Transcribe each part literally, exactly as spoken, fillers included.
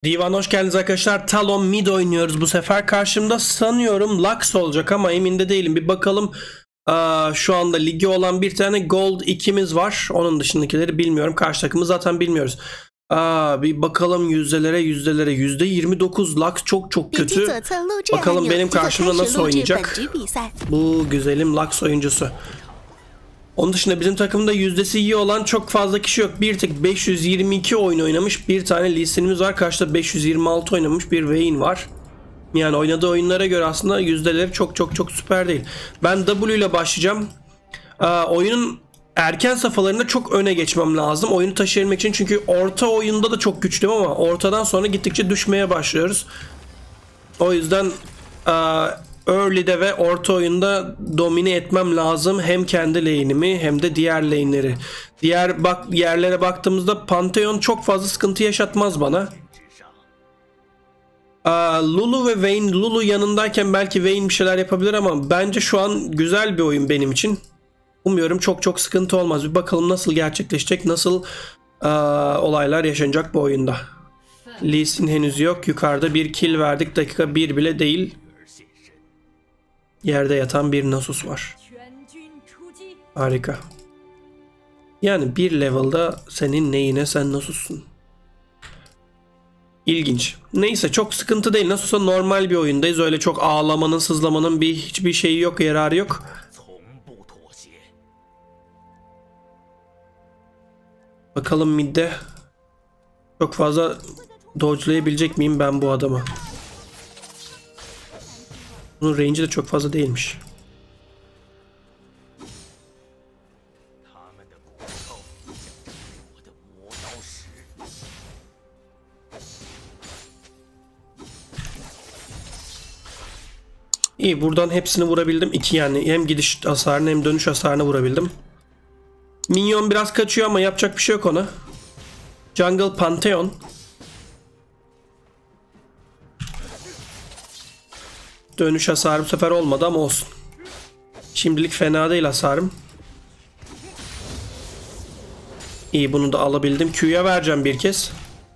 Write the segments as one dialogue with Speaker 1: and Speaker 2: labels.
Speaker 1: Divan hoş geldiniz arkadaşlar. Talon mid oynuyoruz bu sefer. Karşımda sanıyorum Lux olacak ama emin de değilim. Bir bakalım. Aa, şu anda ligi olan bir tane Gold ikimiz var. Onun dışındakileri bilmiyorum. Karşı takımı zaten bilmiyoruz. Aa, bir bakalım yüzdelere yüzdelere. yüzde yirmi dokuz Lux çok çok kötü. Bakalım benim karşımda nasıl oynayacak bu güzelim Lux oyuncusu. Onun dışında bizim takımda yüzdesi iyi olan çok fazla kişi yok. Bir tek beş yüz yirmi iki oyun oynamış bir tane Lee Sin'imiz var. Karşıda beş yüz yirmi altı oynamış bir Vayne var. Yani oynadığı oyunlara göre aslında yüzdeleri çok çok çok süper değil. Ben W ile başlayacağım. Aa, oyunun erken safhalarında çok öne geçmem lazım. Oyunu taşıyabilmek için, çünkü orta oyunda da çok güçlüyüm ama ortadan sonra gittikçe düşmeye başlıyoruz. O yüzden aa, early'de ve orta oyunda domine etmem lazım. Hem kendi lane'imi hem de diğer lane'leri. Diğer bak yerlere baktığımızda Pantheon çok fazla sıkıntı yaşatmaz bana. Aa, Lulu ve Vayne, Lulu yanındayken belki Vayne bir şeyler yapabilir ama bence şu an güzel bir oyun benim için. Umuyorum çok çok sıkıntı olmaz. Bir bakalım nasıl gerçekleşecek, nasıl aa, olaylar yaşanacak bu oyunda. Lee Sin henüz yok. Yukarıda bir kill verdik. Dakika bir bile değil. Yerde yatan bir Nasus var. Harika. Yani bir level'da senin neyine sen Nasus'sun. İlginç. Neyse, çok sıkıntı değil. Nasus'a normal bir oyundayız. Öyle çok ağlamanın, sızlamanın bir hiçbir şeyi yok, yararı yok. Bakalım midde çok fazla dodge'layabilecek miyim ben bu adamı? Bunun range'i de çok fazla değilmiş. İyi, buradan hepsini vurabildim. İki yani. Hem gidiş hasarını hem dönüş hasarını vurabildim. Minyon biraz kaçıyor ama yapacak bir şey yok ona. Jungle Pantheon. Dönüş hasarı bu sefer olmadı ama olsun. Şimdilik fena değil hasarım. İyi, bunu da alabildim. Q'ya vereceğim bir kez.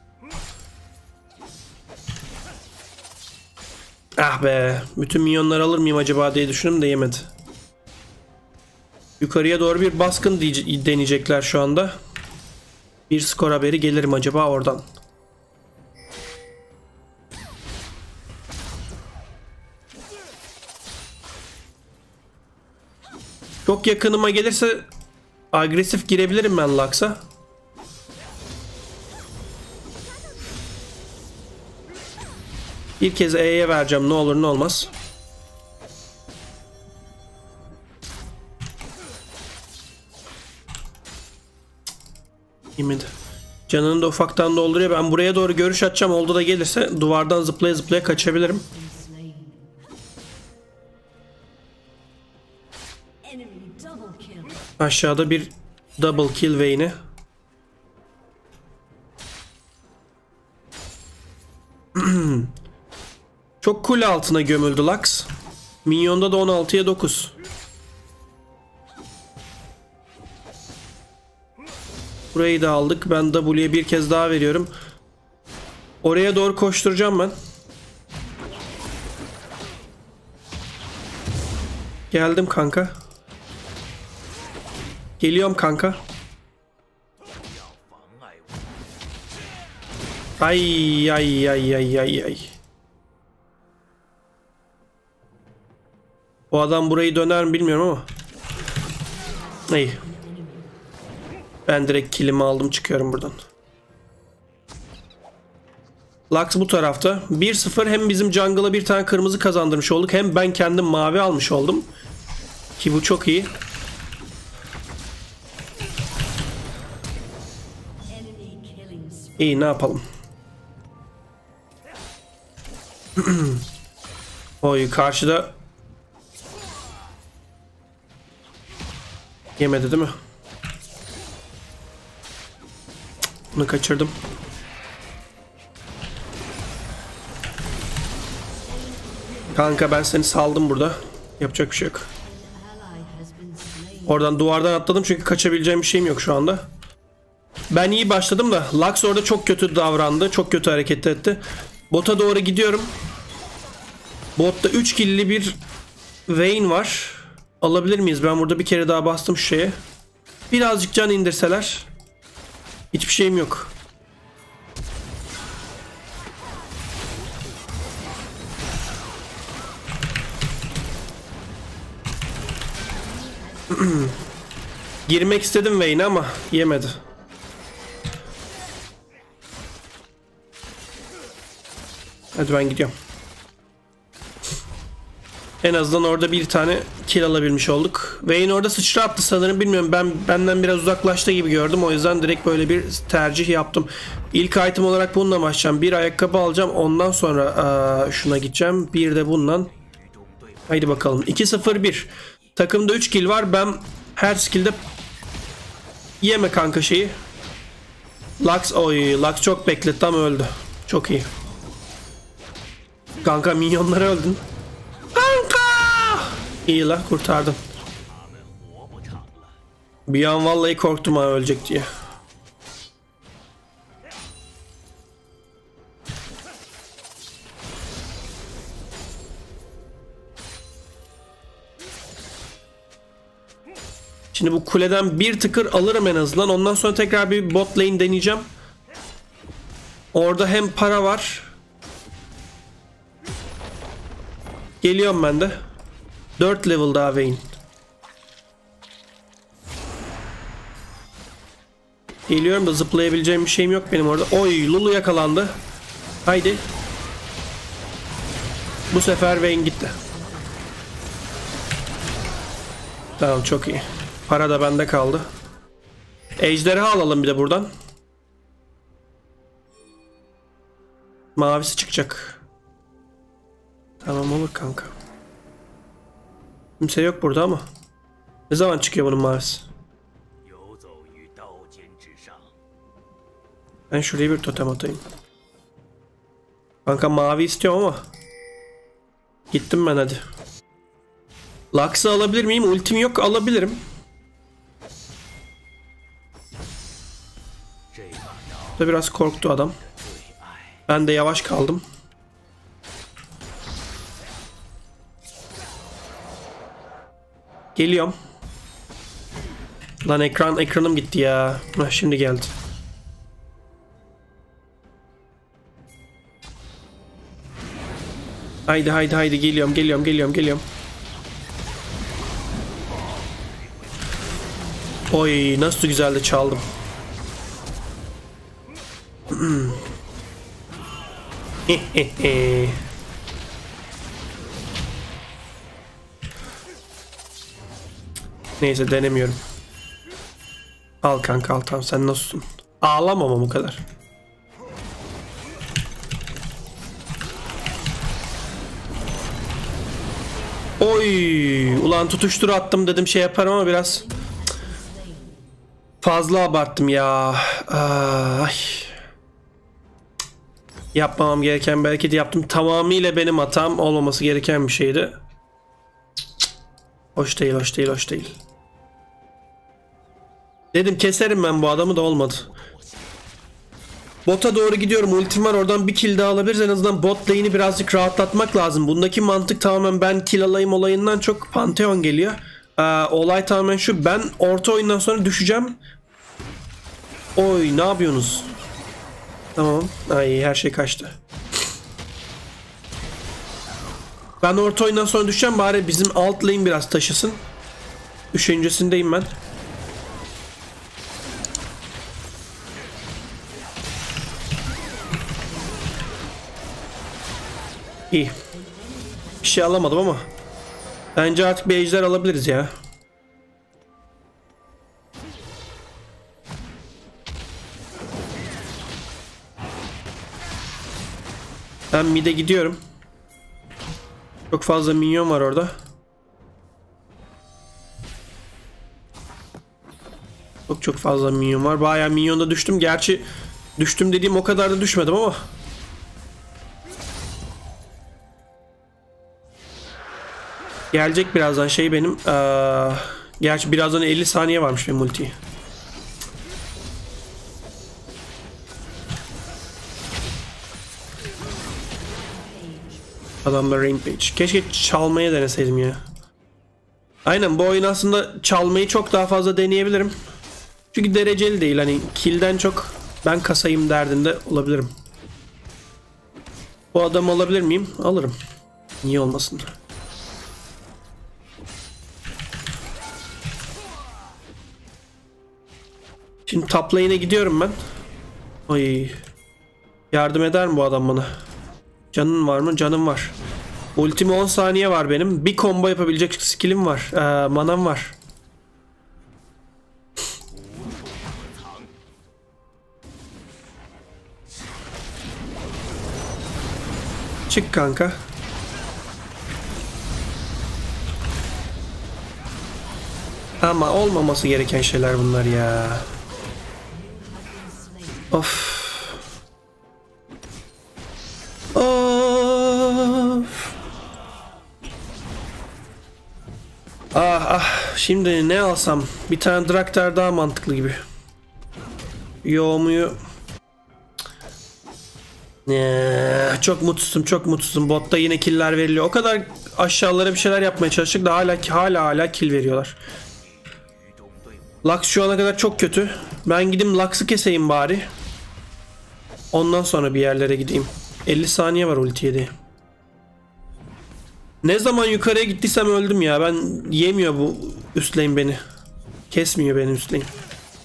Speaker 1: Ah be. Bütün minyonları alır mıyım acaba diye düşündüm de yemedi. Yukarıya doğru bir baskın deneyecekler şu anda. Bir skor haberi gelir mi acaba oradan? Çok yakınıma gelirse agresif girebilirim ben Lux'a. Bir kez E'ye vereceğim, ne olur ne olmaz. Yemedi. Canını da ufaktan dolduruyor. Ben buraya doğru görüş atacağım. Oldu da gelirse duvardan zıplaya zıplaya kaçabilirim. Aşağıda bir double kill Vayne'i. Çok kule altına gömüldü Lux. Minyonda da on altıya dokuz. Burayı da aldık. Ben W'ye bir kez daha veriyorum. Oraya doğru koşturacağım ben. Geldim kanka. Geliyorum kanka. Ay ay ay ay ay ay. O adam burayı döner mi bilmiyorum ama. İyi. Ben direkt killimi aldım, çıkıyorum buradan. Lux bu tarafta. bir sıfır, hem bizim jungle'a bir tane kırmızı kazandırmış olduk. Hem ben kendim mavi almış oldum. Ki bu çok iyi. İyi, ne yapalım? Oy, karşıda yemedi değil mi? Bunu kaçırdım. Kanka ben seni saldım burada. Yapacak bir şey yok. Oradan duvardan atladım çünkü kaçabileceğim bir şeyim yok şu anda. Ben iyi başladım da Lux orada çok kötü davrandı. Çok kötü hareket etti. Bota doğru gidiyorum. Botta üç kill'li bir Vayne var. Alabilir miyiz? Ben burada bir kere daha bastım şu şeye. Birazcık can indirseler. Hiçbir şeyim yok. Girmek istedim Vayne'e ama yemedi. Hadi ben gidiyorum. En azından orada bir tane kill alabilmiş olduk. Vayne orada sıçra attı sanırım. Bilmiyorum, ben benden biraz uzaklaştı gibi gördüm. O yüzden direkt böyle bir tercih yaptım. İlk item olarak bununla başlayacağım. Bir ayakkabı alacağım. Ondan sonra aa, şuna gideceğim. Bir de bundan. Haydi bakalım. iki sıfır bir. Takımda üç kill var. Ben her skill'de yeme kanka şeyi. Lux, oy, Lux çok bekletti ama öldü. Çok iyi. Kanka minyonlara öldün. Kanka! İyi la, kurtardım. Bir an vallahi korktum ha ölecek diye. Şimdi bu kuleden bir tıkır alırım en azından. Ondan sonra tekrar bir bot lane deneyeceğim. Orada hem para var. Geliyorum ben de. dört level daha Vayne. Geliyorum da zıplayabileceğim bir şeyim yok benim orada. Oy, Lulu yakalandı. Haydi. Bu sefer Vayne gitti. Tamam, çok iyi. Para da bende kaldı. Ejderha alalım bir de buradan. Mavisi çıkacak. Tamam, olur kanka. Kimse yok burada ama. Ne zaman çıkıyor bunun mavisi? Ben şuraya bir totem atayım. Kanka mavi istiyorum ama. Gittim ben, hadi. Lux'ı alabilir miyim? Ultim yok, alabilirim. Da biraz korktu adam. Ben de yavaş kaldım. Geliyorum. Lan ekran ekranım gitti ya. Heh, şimdi geldi. Haydi haydi haydi, geliyorum geliyorum geliyorum geliyorum. Oy, nasıl güzel de çaldım. Neyse, denemiyorum. Al kanka, al, tamam, sen nasılsın? Ağlamam bu kadar. Oy, ulan tutuştur attım dedim şey yaparım ama biraz fazla abarttım ya. Ay. Yapmamam gereken bir hareketi yaptım. Tamamıyla benim hatam, olmaması gereken bir şeydi. Hoş değil, hoş değil, hoş değil. Dedim keserim ben bu adamı, da olmadı. Bota doğru gidiyorum. Ultim var, oradan bir kill daha alabiliriz. En azından bot lane'i birazcık rahatlatmak lazım. Bundaki mantık tamamen ben kill alayım olayından çok Pantheon geliyor. Ee, olay tamamen şu. Ben orta oyundan sonra düşeceğim. Oy, ne yapıyorsunuz? Tamam. Ay, her şey kaçtı. Ben orta oyundan sonra düşeceğim. Bari bizim alt lane biraz taşısın. Üçüncüsündeyim ben. İyi. Bir şey alamadım ama. Bence artık bir ejder alabiliriz ya. Ben mid'e gidiyorum. Çok fazla minyon var orada. Çok çok fazla minyon var. Bayağı minyonda düştüm. Gerçi düştüm dediğim o kadar da düşmedim ama. Gelecek birazdan şey benim. Ee, gerçi birazdan elli saniye varmış benim ultiyi. Adamlar Rampage. Keşke çalmaya deneseydim ya. Aynen, bu oyun aslında çalmayı çok daha fazla deneyebilirim. Çünkü dereceli değil, hani kill'den çok ben kasayım derdinde olabilirim. Bu adamı alabilir miyim? Alırım. Niye olmasın? Şimdi top lane'e gidiyorum ben. Ay. Yardım eder mi bu adam bana? Canın var mı? Canım var. Ultime on saniye var benim. Bir combo yapabilecek skill'im var. Ee, manam var. Çık kanka. Ama olmaması gereken şeyler bunlar ya. Of. Of. Ah ah. Şimdi ne alsam? Bir tane Draktar daha mantıklı gibi. Yoğumuyu. Ee, çok mutsuzum, çok mutsuzum. Botta yine killer veriliyor. O kadar aşağılara bir şeyler yapmaya çalıştık da hala hala hala kill veriyorlar. Lux şu ana kadar çok kötü. Ben gideyim Lux'ı keseyim bari. Ondan sonra bir yerlere gideyim. elli saniye var ultiye de. Ne zaman yukarıya gittiysem öldüm ya. Ben yemiyor bu üst lane beni. Kesmiyor benim üst lane.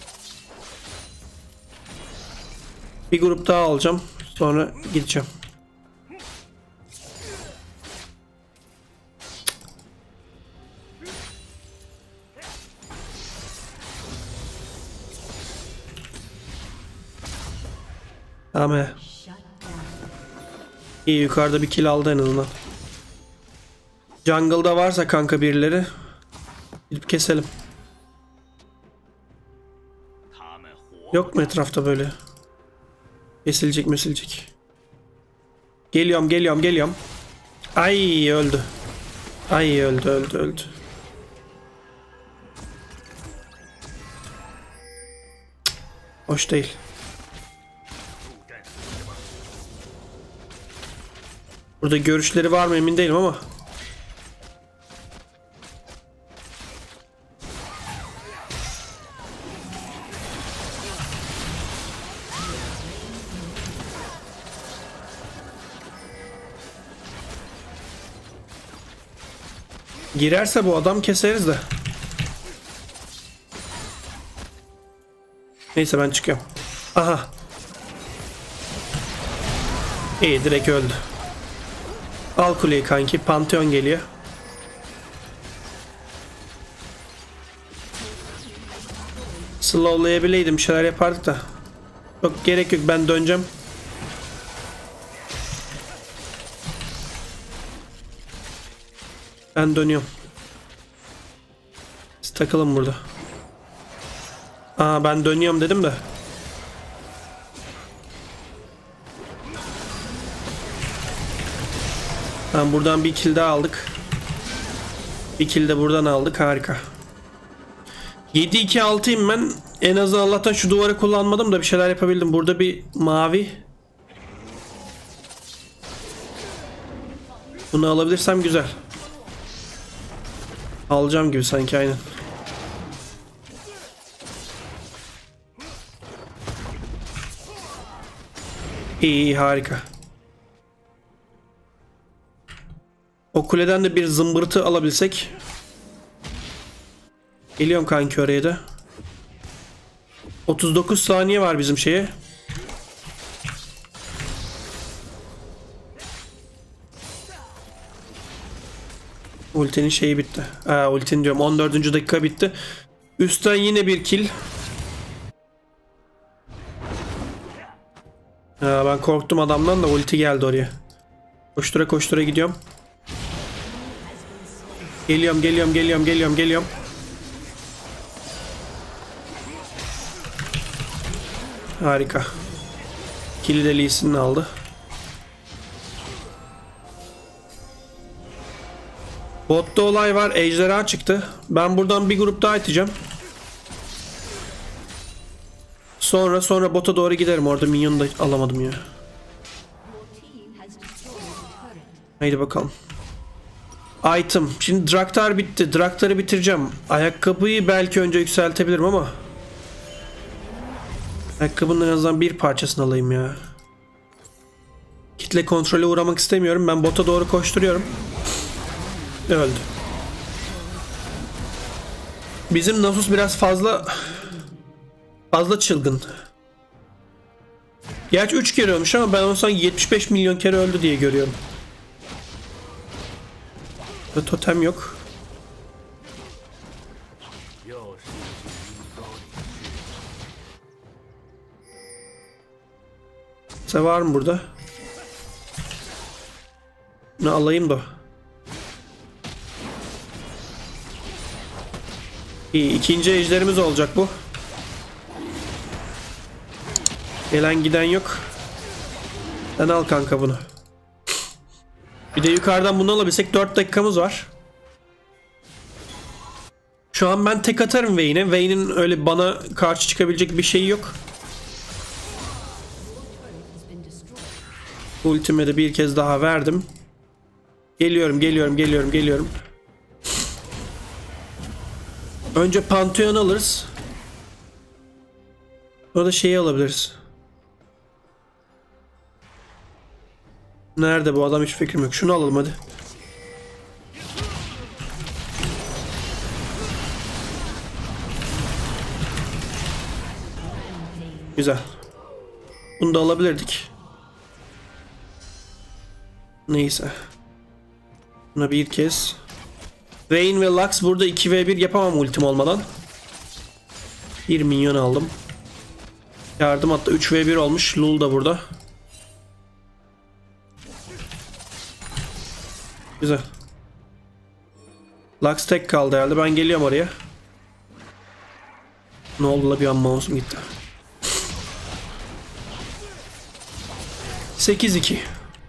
Speaker 1: Bir grup daha alacağım. Sonra gideceğim. Ama iyi, yukarıda bir kill aldı en azından. Jungle'da varsa kanka birileri gidip keselim. Yok mu etrafta böyle kesilecek mesilecek? Geliyorum geliyorum geliyorum. Ay öldü. Ay öldü öldü öldü. Hoş değil. Burada görüşleri var mı emin değilim ama. Girerse bu adam keseriz de. Neyse ben çıkıyorum. Aha. İyi, direkt öldü. Al kuleyi kanki. Pantheon geliyor. Slowlayabileydim, bir şeyler yapardık da. Çok gerek yok, ben döneceğim. Ben dönüyorum. Siz takılın burada. Aa, ben dönüyorum dedim de. Tamam, buradan bir kill daha aldık. Bir kill de buradan aldık, harika. yedi iki altıyım ben. En azından Allah'tan şu duvarı kullanmadım da bir şeyler yapabildim. Burada bir mavi. Bunu alabilirsem güzel. Alacağım gibi sanki, aynen. İyi, iyi, harika. O kuleden de bir zımbırtı alabilsek. Geliyorum kanki oraya da. otuz dokuz saniye var bizim şeye. Ultinin şeyi bitti. Aa, ultinin diyorum, on dördüncü dakika bitti. Üstten yine bir kill. Aa, ben korktum adamdan da ulti geldi oraya. Koştura koştura gidiyorum. Geliyorum geliyorum geliyorum geliyorum geliyorum. Harika. Kill'i de Lee Sin'in aldı. Botta olay var. Ejderha çıktı. Ben buradan bir grup daha iteceğim. Sonra sonra bota doğru giderim. Orada minyon da alamadım ya. Haydi bakalım. Item. Şimdi Draktar bitti. Draktar'ı bitireceğim. Ayakkabıyı belki önce yükseltebilirim ama ayakkabının en azından bir parçasını alayım ya. Kitle kontrole uğramak istemiyorum. Ben bota doğru koşturuyorum. Öldü. Bizim Nasus biraz fazla fazla çılgın. Gerçi üç kere ölmüş ama ben onu sanki yetmiş beş milyon kere öldü diye görüyorum. Ve totem yok. Sen var mı burada? Ne alayım da. İyi, ikinci ejderimiz olacak bu. Gelen giden yok. Sen al kanka bunu. Bir de yukarıdan bunu alabilsek dört dakikamız var. Şu an ben tek atarım Vayne'e. Vayne'in öyle bana karşı çıkabilecek bir şeyi yok. Ultime de bir kez daha verdim. Geliyorum, geliyorum, geliyorum, geliyorum. Önce Pantheon alırız. Sonra da şeyi alabiliriz. Nerede bu adam, hiç fikrim yok. Şunu alalım hadi. Güzel. Bunu da alabilirdik. Neyse. Buna bir kez. Vayne ve Lux burada iki ve bir yapamam ultim olmadan. bir minyon aldım. Yardım hatta üç ve bir olmuş. Lul da burada. Güzel. Lux tek kaldı herhalde. Ben geliyorum oraya. Ne oldu la, bir an mouse'um gitti. sekiz iki.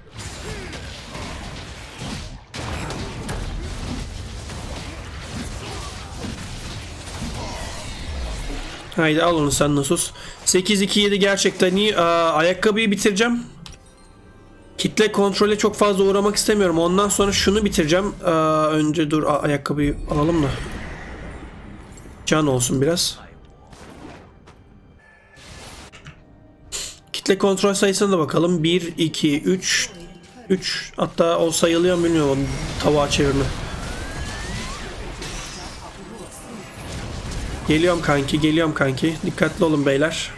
Speaker 1: Haydi al onu sen Nasus. sekiz iki yedi gerçekten iyi. Aa, ayakkabıyı bitireceğim. Kitle kontrole çok fazla uğramak istemiyorum. Ondan sonra şunu bitireceğim. Aa, önce dur, Aa, ayakkabıyı alalım da. Can olsun biraz. Kitle kontrol sayısına da bakalım. bir, iki, üç. üç. Hatta o sayılıyor mu bilmiyorum. Tabağa çevirme. Geliyorum kanki, geliyorum kanki. Dikkatli olun beyler.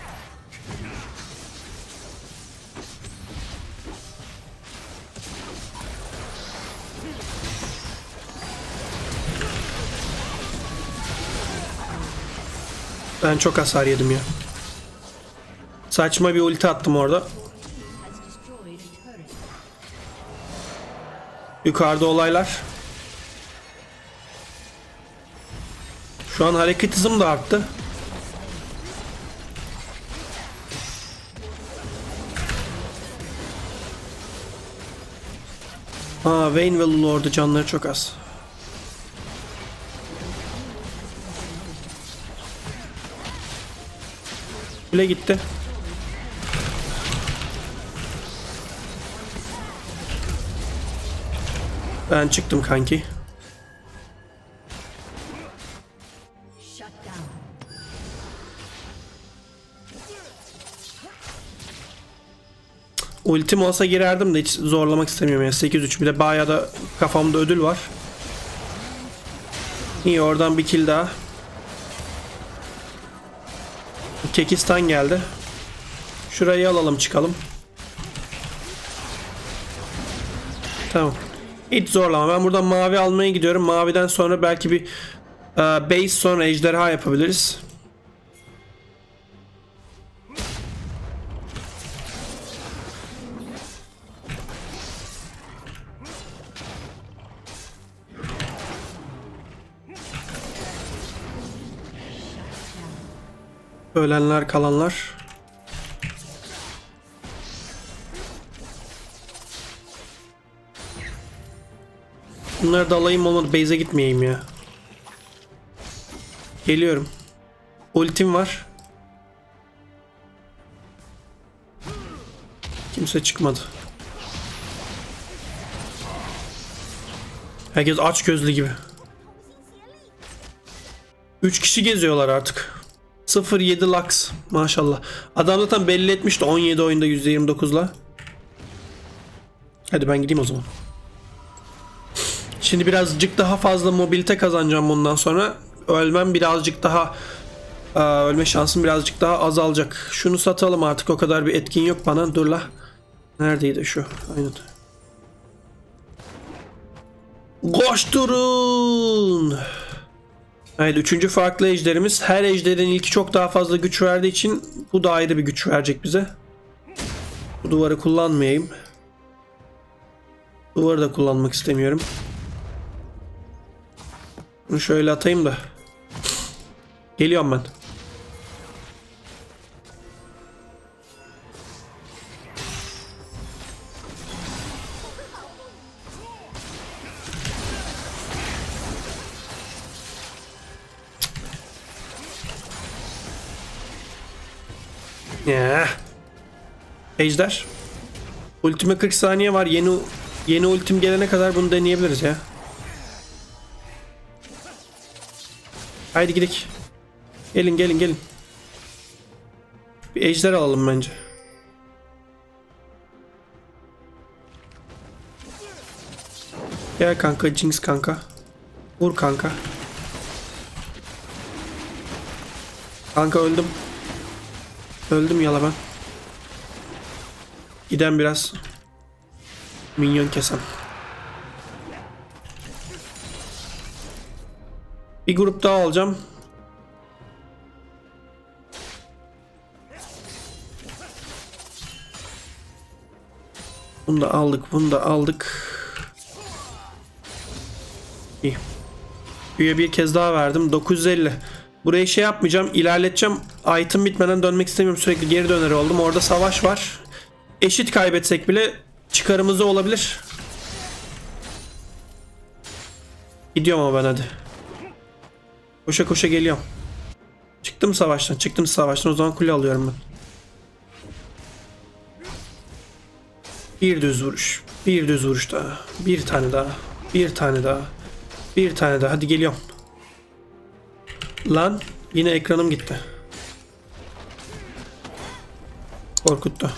Speaker 1: Ben çok hasar yedim ya. Saçma bir ulti attım orada. Yukarıda olaylar. Şu an hareket hızım da arttı. Aa, Vayne ve Lulu orada, canları çok az. Bile gitti. Ben çıktım kanki. Ultim olsa girerdim de hiç zorlamak istemiyorum ya. sekiz üç, bir de bayağı da kafamda ödül var. İyi, oradan bir kill daha. Kekistan geldi. Şurayı alalım, çıkalım. Tamam. Hiç zorlama. Ben buradan mavi almaya gidiyorum. Maviden sonra belki bir uh, base, sonra ejderha yapabiliriz. Ölenler, kalanlar. Bunları da alayım, olmadı base'e gitmeyeyim ya. Geliyorum. Ultim var. Kimse çıkmadı. Herkes aç gözlü gibi. üç kişi geziyorlar artık. sıfır yedi Lux. Maşallah. Adam zaten belli etmişti on yedi oyunda yüzde yirmi dokuzla. Hadi ben gideyim o zaman. Şimdi birazcık daha fazla mobilite kazanacağım bundan sonra. Ölmem birazcık daha... Ölme şansım birazcık daha azalacak. Şunu satalım artık, o kadar bir etkin yok bana. Dur la. Neredeydi şu? Aynen. Koşturun. Evet, üçüncü farklı ejderimiz. Her ejderin ilki çok daha fazla güç verdiği için bu da ayrı bir güç verecek bize. Bu duvarı kullanmayayım. Duvarı da kullanmak istemiyorum. Bunu şöyle atayım da. Geliyorum ben. Ya. Ejder. Ultime kırk saniye var. Yeni yeni ultim gelene kadar bunu deneyebiliriz ya. Haydi gidelim. Gelin gelin gelin. Bir ejder alalım bence. Gel kanka, Jinx kanka. Vur kanka. Kanka öldüm. Öldüm yala ben. Giden biraz minyon kesem. Bir grup daha alacağım. Bunu da aldık, bunu da aldık. İyi. Büyüye bir kez daha verdim. dokuz yüz elli. Burayı şey yapmayacağım, ilerleteceğim. Item bitmeden dönmek istemiyorum. Sürekli geri döner oldum. Orada savaş var. Eşit kaybetsek bile çıkarımızda olabilir. Gidiyorum ama ben hadi. Koşa koşa geliyorum. Çıktım savaştan. Çıktım savaştan. O zaman kule alıyorum ben. Bir düz vuruş. Bir düz vuruş daha. Bir tane daha. Bir tane daha. Bir tane daha. Hadi geliyorum. Lan yine ekranım gitti. Korkuttu.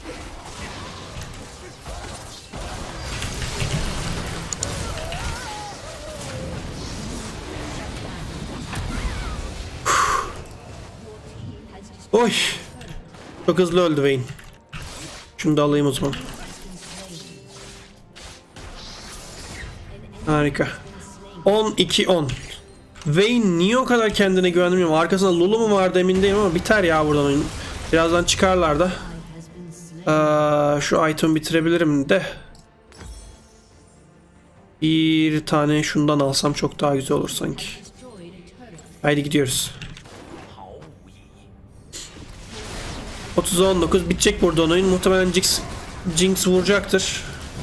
Speaker 1: Oy. Çok hızlı öldü Vayne. Şunu da alayım o zaman. Harika. on iki on. Vayne niye o kadar kendine güvenmiyorum? Arkasında Lulu mu vardı emin değilim ama biter ya buradan oyun. Birazdan çıkarlar da. Ee, şu item bitirebilirim de. Bir tane şundan alsam çok daha güzel olur sanki. Haydi gidiyoruz. otuz on dokuz bitecek burada oyun. Muhtemelen Jinx, Jinx vuracaktır.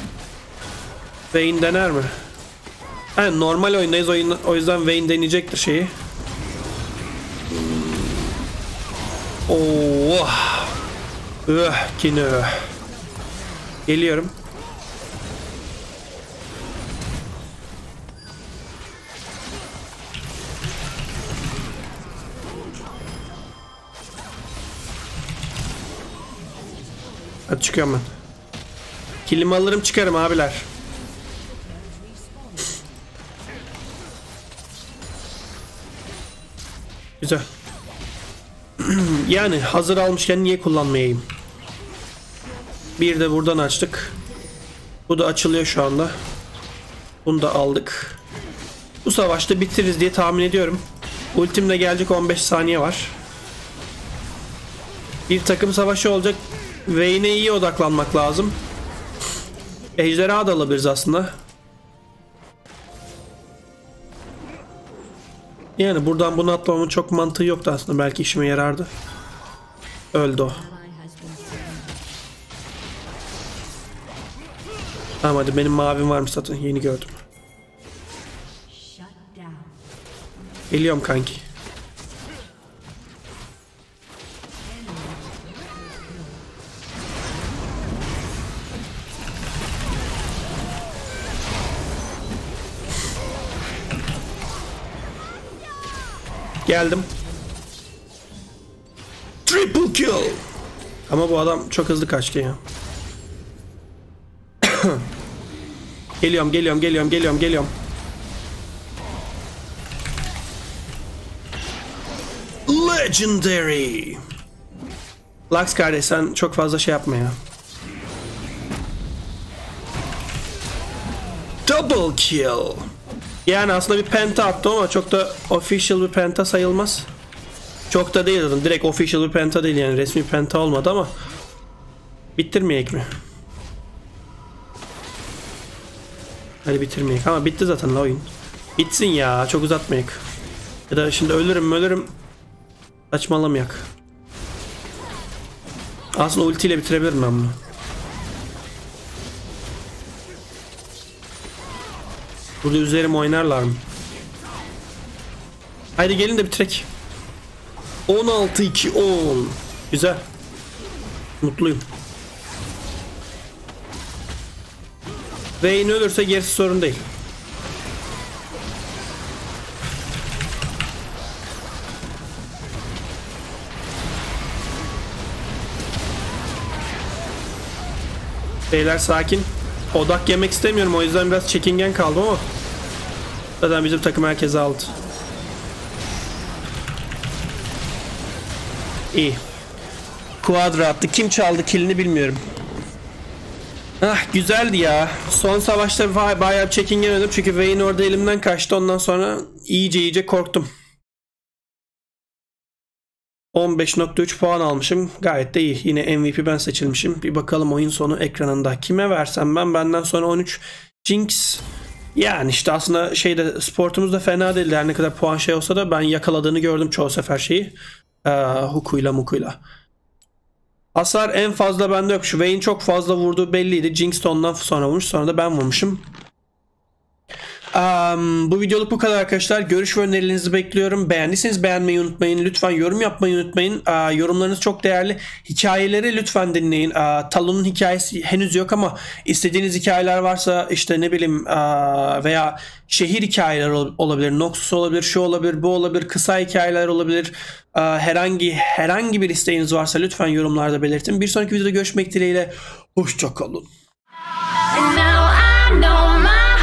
Speaker 1: Vayne dener mi? Yani normal oyundayız, oyun, o yüzden Vayne deneyecektir şeyi. Oh. Öh, yine öh. Geliyorum. Hadi çıkıyorum ben. Kilimi alırım çıkarım abiler. Güzel. Yani hazır almışken niye kullanmayayım? Bir de buradan açtık. Bu da açılıyor şu anda. Bunu da aldık. Bu savaşta bitiririz diye tahmin ediyorum. Ultimle gelecek, on beş saniye var. Bir takım savaşı olacak. Vayne'e iyi odaklanmak lazım. Ejderha da alabiliriz aslında. Yani buradan bunu atlamamın çok mantığı yoktu aslında. Belki işime yarardı. Öldü o. Tamam hadi, benim mavim varmış zaten. Yeni gördüm. Geliyorum kanki. Geldim. Triple kill. Ama bu adam çok hızlı kaçtı ya. Geliyorum, geliyorum, geliyorum, geliyorum, geliyorum. Legendary. Lux kardeş sen çok fazla şey yapma ya. Double kill. Yani aslında bir penta attı ama çok da official bir penta sayılmaz. Çok da değil zaten. Direkt official bir penta değil yani. Resmi penta olmadı ama bitirmeyek mi? Hadi bitirmeyek ama bitti zaten la oyun. Bitsin ya, çok uzatmayık. Ya da şimdi ölürüm ölürüm. Saçmalamayak. Aslında ultiyle bitirebilirim ben bunu. Burada üzerim oynarlar mı? Haydi gelin de bitirek. on altı iki on. Güzel. Mutluyum. Vayne ölürse gerisi sorun değil. Beyler sakin. Odak yemek istemiyorum, o yüzden biraz çekingen kaldım ama zaten bizim takım herkese aldı. İyi. Quadra attı. Kim çaldı killini bilmiyorum. Ah güzeldi ya. Son savaşta bayağı çekingen öldüm çünkü Vayne orada elimden kaçtı. Ondan sonra iyice iyice korktum. on beş nokta üç puan almışım. Gayet de iyi. Yine M V P ben seçilmişim. Bir bakalım oyun sonu ekranında. Kime versem ben? Benden sonra on üç. Jinx. Yani işte aslında şeyde sportumuz da fena değildi. Her ne kadar puan şey olsa da ben yakaladığını gördüm çoğu sefer şeyi. Ee, hukuyla mukuyla. Hasar en fazla bende yok. Şu Vayne çok fazla vurduğu belliydi. Jinx de ondan sonra vurmuş. Sonra da ben vurmuşum. Um, bu videoluk bu kadar arkadaşlar. Görüş ve önerilerinizi bekliyorum. Beğendiyseniz beğenmeyi unutmayın. Lütfen yorum yapmayı unutmayın. Uh, yorumlarınız çok değerli. Hikayeleri lütfen dinleyin. Uh, Talon'un hikayesi henüz yok ama istediğiniz hikayeler varsa işte ne bileyim uh, veya şehir hikayeleri olabilir. Noxus olabilir, şu olabilir, bu olabilir. Kısa hikayeler olabilir. Uh, herhangi herhangi bir isteğiniz varsa lütfen yorumlarda belirtin. Bir sonraki videoda görüşmek dileğiyle. Hoşça kalın.